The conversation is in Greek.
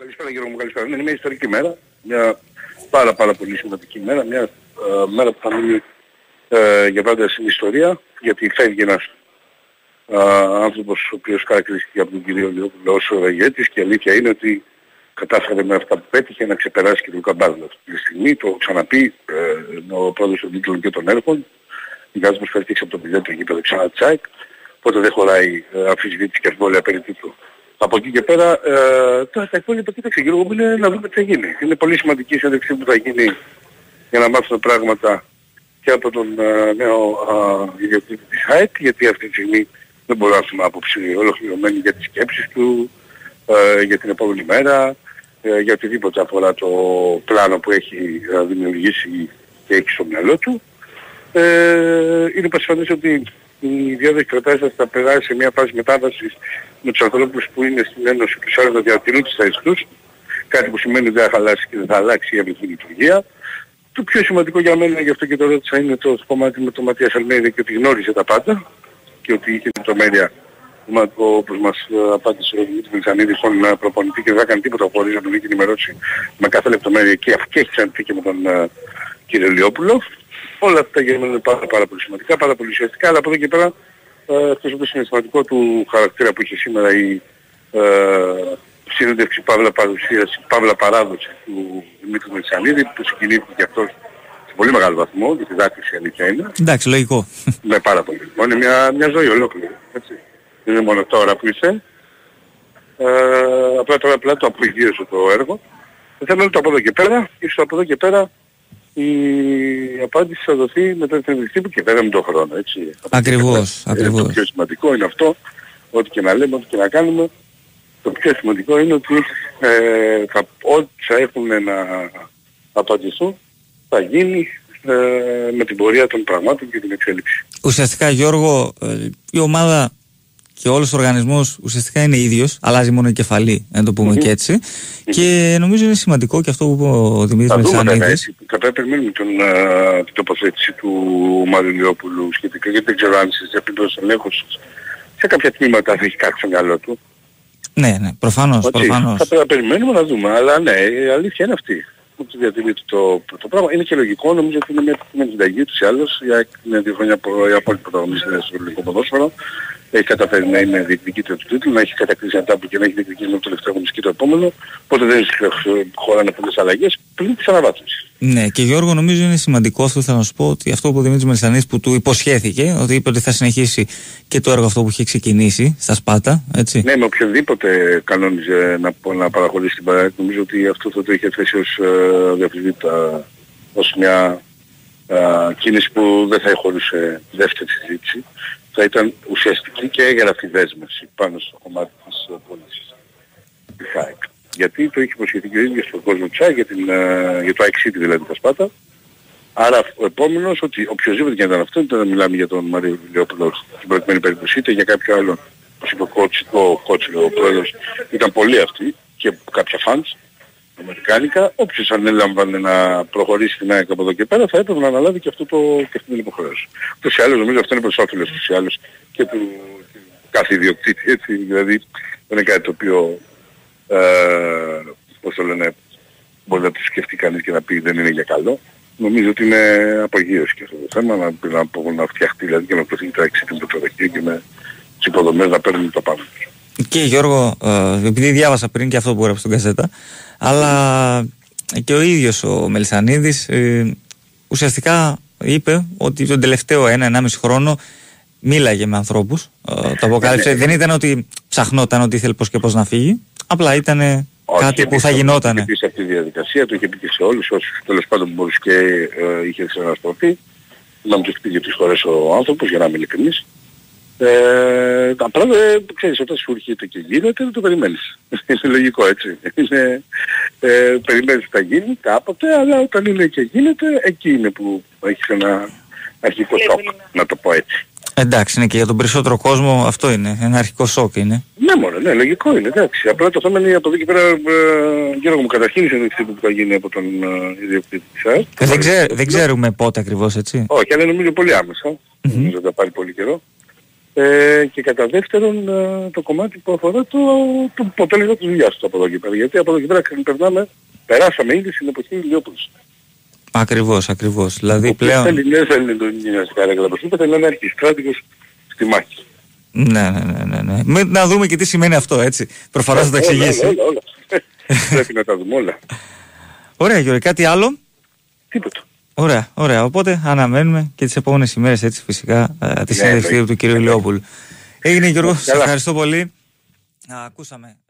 Καλησπέρα Γιώργο μου, καλησπέρα. Είναι μια ιστορική μέρα, μια πάρα πολύ σημαντική μέρα, μια μέρα που θα μείνει για πάντα στην ιστορία, γιατί φεύγει ένας άνθρωπος ο οποίος χαρακτηρίστηκε από τον κύριο Λιόπουλο ως ηγέτης και η αλήθεια είναι ότι κατάφερε με αυτά που πέτυχε να ξεπεράσει και τον Καμπάρδο. Αυτή τη στιγμή το έχω ξαναπεί ο πρόεδρος των τίτλων και των έργων, η Γάζος προσφέρθηκε από το 0 το γήπεδο ξανά τσάικ, οπότε δεν χωράει αμφισβήτηση και αμφιβολία περί τίτλου. Από εκεί και πέρα, τώρα τα υπόλοιπα, κοίταξε Γιώργο μου, είναι να δούμε τι θα γίνει. Είναι πολύ σημαντική η συνέντευξη που θα γίνει για να μάθουμε πράγματα και από τον νέο ιδιοκτήτη της ΑΕΚ, γιατί αυτή τη στιγμή δεν μπορούμε να έχουμε άποψη ολοκληρωμένη για τις σκέψεις του, για την επόμενη μέρα, για οτιδήποτε αφορά το πλάνο που έχει δημιουργήσει και έχει στο μυαλό του. Είναι πασιφανές ότι η διάδοση κρατάσεως θα περάσει σε μια φάση μετάβασης με τους ανθρώπους που είναι στην Ένωση τους άλλους να διατηρούν τις θέσεις τους, κάτι που σημαίνει ότι δεν θα χαλάσει και δεν θα αλλάξει η αμυντική λειτουργία. Το πιο σημαντικό για μένα, γι' αυτό και το ρώτησα, είναι το κομμάτι με τον Ματίας Αλμέιδα και ότι γνώριζε τα πάντα και ότι είχε λεπτομέρεια, όπως μας απάντησε ο Δημήτρης Μελισσανίδης, στον προπονητή και δεν θα κάνει τίποτα χωρίς να τον είχε ενημερώσει με κάθε λεπτομέρεια και έχει ξανθεί και με τον κύριο Λιόπουλο. Όλα αυτά για μένα είναι πάρα πολύ σημαντικά, πάρα πολύ ουσιαστικά, αλλά από εδώ και πέρα αυτό το συναισθηματικό του χαρακτήρα που είχε σήμερα η συνέντευξη παύλα παράδοση του Δημήτρη Μελισσανίδη, που συγκινήθηκε και αυτός σε πολύ μεγάλο βαθμό, γιατί δάκρυσε αλήθεια είναι. Εντάξει, λογικό. Ναι, πάρα πολύ. Είναι μια ζωή ολόκληρη. Έτσι. Δεν είναι μόνο τώρα που είσαι. Απλά το απογείωσε το έργο. Το θέμα είναι το από εδώ και πέρα, ίσως από εδώ και πέρα η απάντηση θα δοθεί μετά την συνέντευξη που και βέβαια με τον χρόνο. Έτσι. Ακριβώς. Το πιο σημαντικό είναι αυτό, ό,τι και να λέμε, ό,τι και να κάνουμε. Το πιο σημαντικό είναι ότι ό,τι θα έχουν να απαντηθούν θα γίνει με την πορεία των πραγμάτων και την εξέλιξη. Ουσιαστικά Γιώργο, η ομάδα και όλος ο οργανισμός ουσιαστικά είναι ίδιος, αλλάζει μόνο η κεφαλή, να το πούμε και έτσι. Και νομίζω είναι σημαντικό και αυτό που είπε ο Δημήτρης Μελισσανίδης. Θα πρέπει να περιμένουμε την τοποθέτηση του Μάριου Λιόπουλου σχετικά, γιατί δεν ξέρω αν σε επίπεδο ελέγχους σε κάποια τμήματα θα έχει κάτι στο μυαλό του. Ναι, προφανώς. Θα πρέπει να περιμένουμε να δούμε, αλλά ναι, η αλήθεια είναι αυτή. Ότι διατηρείται το πράγμα. Είναι και λογικό, νομίζω ότι είναι μια επιτυχημένη συνταγή τους ή άλλως. Είναι 2 χρόνια η απόλυτη πρωταγωνίστρια στο ελληνικό ποδόσφαιρο. Έχει καταφέρει να είναι διεκδικήτρια του τίτλου, να έχει κατακτήσει αντάπου και να έχει διεκδικήσει με το τελευταίο αγωνιστική το επόμενο. Οπότε δεν χωράνε πολλές αλλαγές πριν της αναβάθμισης. Ναι, και Γιώργο, νομίζω είναι σημαντικό αυτό, θέλω να σου πω, ότι αυτό που ο Δημήτρης Μελισσανίδης που του υποσχέθηκε, ότι είπε ότι θα συνεχίσει και το έργο αυτό που είχε ξεκινήσει στα Σπάτα, έτσι. Ναι, με οποιοδήποτε κανόνιζε να παραχωρήσει την παράδοση, νομίζω ότι αυτό θα το είχε θέσει ως διαφυσβήτητα, ως μια κίνηση που δεν θα χωρούσε δεύτερη συζήτηση. Θα ήταν ουσιαστική και έγραφη δέσμευση πάνω στο κομμάτι της πώλησης της ΑΕΚ. Γιατί το είχε υποσχεθεί και ο ίδιος στον κόσμο της ΑΕΚ για το ΑΕΚ City δηλαδή τα Σπάτα. Άρα ο επόμενος, ότι οποιοςδήποτε και αν ήταν αυτό, είτε να μιλάμε για τον Μάριο Λιόπουλο στην προκειμένη περίπτωση, είτε για κάποιο άλλο, όπως είπε ο Κότσιλο, ο πρόεδρος, ήταν πολλοί αυτοί και κάποια φαντς αμερικάνικα, όποιος ανέλαμβανε να προχωρήσει την ΑΕΚ από εδώ και πέρα θα έπρεπε να αναλάβει και αυτή την υποχρέωση. Ούτως ή άλλως νομίζω αυτό είναι προς όφελος τους ή άλλως και του κάθε ιδιοκτήτη, έτσι, δηλαδή δεν είναι κάτι το οποίο πώς το λένε, μπορεί να το σκεφτεί κανείς και να πει δεν είναι για καλό. Νομίζω ότι είναι απογείωση και αυτό το θέμα, να φτιαχτεί δηλαδή και να προωθεί το εξή με το προδοχείο και με τις υποδομές να παίρνουν το πάνω τους. Και Γιώργο, επειδή διάβασα πριν και αυτό που έγραψε στον Καζέτα, αλλά και ο ίδιος ο Μελισσανίδης ουσιαστικά είπε ότι τον τελευταίο 1-1,5 χρόνο μίλαγε με ανθρώπους, το αποκάλυψε. Δεν ήταν ότι ψαχνόταν ότι ήθελε πώς και πώς να φύγει, απλά ήταν κάτι που θα γινότανε. Είχε πει σε αυτή τη διαδικασία, το είχε πει και σε όλους όσους τέλος πάντων μπορούσε και είχε συναναστρωθεί. Να μου τους πήγε τις χώρες ο άνθρωπος, για να είμαι ειλικρινής. Απλά ξέρεις, όταν σου έρχεται και γίνεται δεν το περιμένεις. Είναι λογικό έτσι. Περιμένεις ότι θα γίνει κάποτε, αλλά όταν είναι και γίνεται, εκεί είναι που έχεις ένα αρχικό σοκ, να το πω έτσι. Εντάξει, είναι και για τον περισσότερο κόσμο αυτό είναι, ένα αρχικό σοκ είναι. Ναι μωρέ, ναι, λογικό είναι, εντάξει. Απλά το θέμα είναι από εδώ και πέρα, Γιώργο μου, καταρχήν η συνέντευξη που θα γίνει από τον ιδιοκτήτη της ΑΕΚ. Δεν ξέρουμε πότε ακριβώς, έτσι. Όχι, αλλά νομίζω πολύ άμεσα. Νομίζω ότι θα πάρει πολύ καιρό. Και κατά δεύτερον το κομμάτι που αφορά το αποτέλεσμα της δουλειάς του από εδώ και πέρα. Γιατί από εδώ και πέρα περάσαμε ήδη στην εποχή Ηλιόπουλης. Ακριβώς. Δηλαδή πλέον... Δεν θέλει τον γυμναστικά ρέγκλα, όπως είπατε, να είναι αρχιστράτηγος στη μάχη. Ναι. Να δούμε και τι σημαίνει αυτό, έτσι. Προφανώς θα το εξηγήσει. Όλα. Πρέπει να τα δούμε όλα. Ωραία, Γιώργο, κάτι άλλο? Τίποτα. Ωραία. Οπότε αναμένουμε και τις επόμενες ημέρες, έτσι, φυσικά, τη συνέντευξη του κ. Ηλιόπουλου. Έγινε, Γιώργο, σας ευχαριστώ πολύ. Ακούσαμε